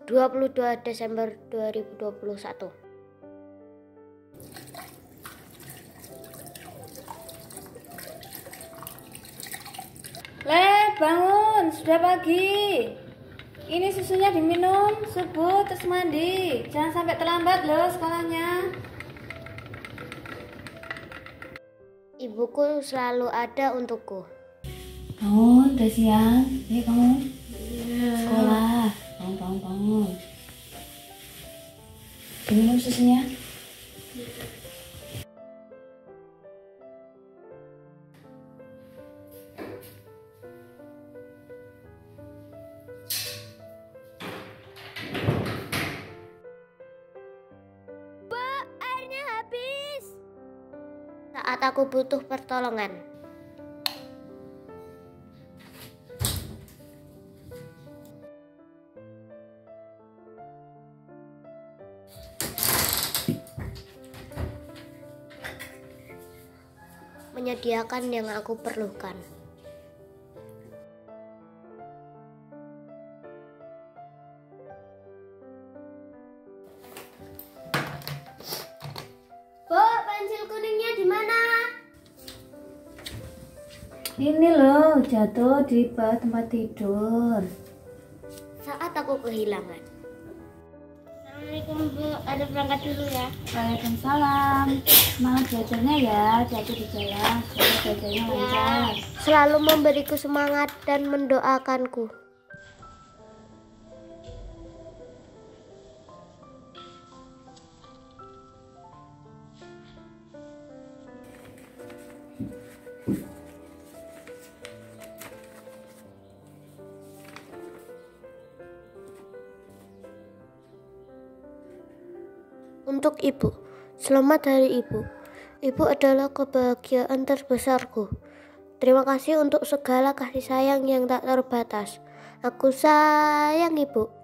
22 Desember 2021. Le, bangun, sudah pagi. Ini susunya diminum, subuh terus mandi. Jangan sampai terlambat loh sekolahnya. Ibuku selalu ada untukku. Bangun, udah siang. Ayo bangun. Sekolah. Bangun. Diminum susunya. Airnya habis. Saat aku butuh pertolongan. Menyediakan yang aku perlukan. Bu, pensil kuningnya di mana? Ini loh, jatuh di bawah tempat tidur. Saat aku kehilangan. Assalamualaikum Bu, ada berangkat dulu ya. Waalaikumsalam. Semangat belajarnya ya, jatuh di jalan. Semoga belajarnya lancar. Selalu memberiku semangat dan mendoakanku. Untuk Ibu, selamat Hari Ibu. Ibu adalah kebahagiaan terbesarku. Terima kasih untuk segala kasih sayang yang tak terbatas. Aku sayang Ibu.